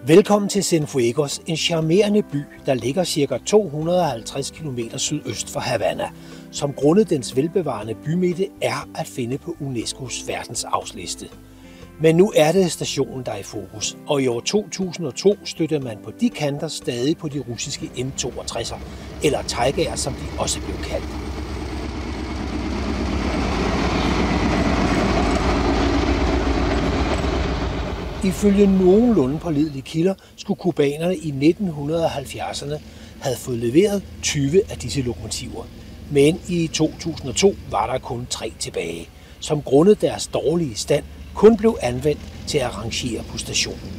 Velkommen til Cienfuegos, en charmerende by, der ligger ca. 250 km sydøst for Havana, som grundet dens velbevarende bymidte er at finde på UNESCO's verdensarvsliste. Men nu er det stationen, der er i fokus, og i år 2002 støtter man på de kanter stadig på de russiske M-62'er, eller Tiger'er, som de også blev kaldt. Ifølge nogenlunde pålidelige kilder skulle cubanerne i 1970'erne have fået leveret 20 af disse lokomotiver. Men i 2002 var der kun 3 tilbage, som grundet deres dårlige stand kun blev anvendt til at rangere på stationen.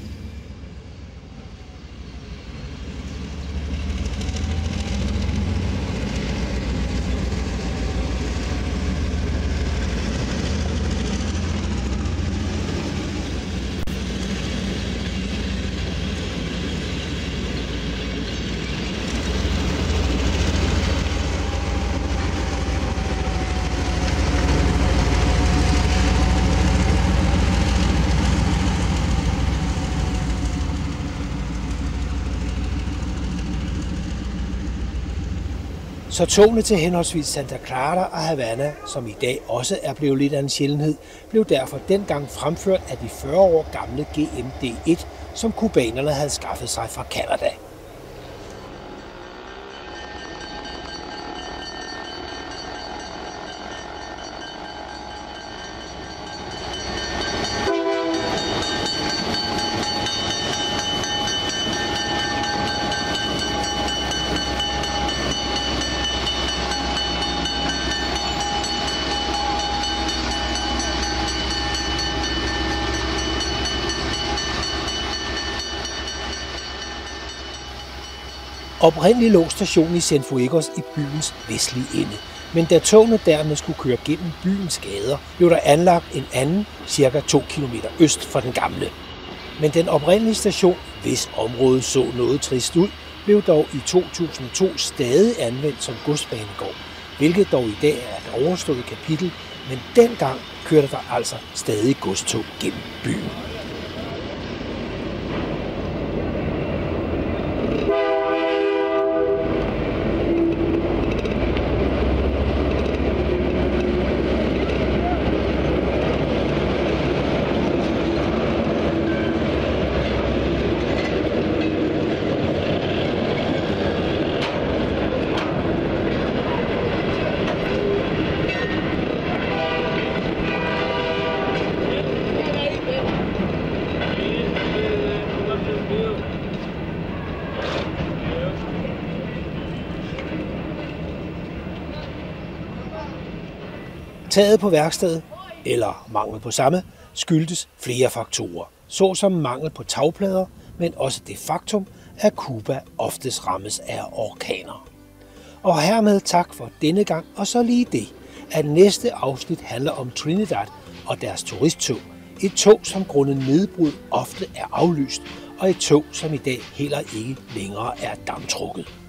Så togene til henholdsvis Santa Clara og Havana, som i dag også er blevet lidt af en sjældenhed, blev derfor dengang fremført af de 40 år gamle GMD1, som cubanerne havde skaffet sig fra Canada. Oprindeligt lå stationen i Cienfuegos i byens vestlige ende, men da togene dermed skulle køre gennem byens gader, blev der anlagt en anden, ca. 2 km øst for den gamle. Men den oprindelige station, hvis området så noget trist ud, blev dog i 2002 stadig anvendt som godsbanegård, hvilket dog i dag er et overstået kapitel, men dengang kørte der altså stadig godstog gennem byen. Taget på værkstedet, eller mangel på samme, skyldtes flere faktorer, såsom mangel på tagplader, men også det faktum, at Cuba oftest rammes af orkaner. Og hermed tak for denne gang, og så lige det, at næste afsnit handler om Trinidad og deres turisttog. Et tog, som grundet nedbrud ofte er aflyst, og et tog, som i dag heller ikke længere er damptrukket.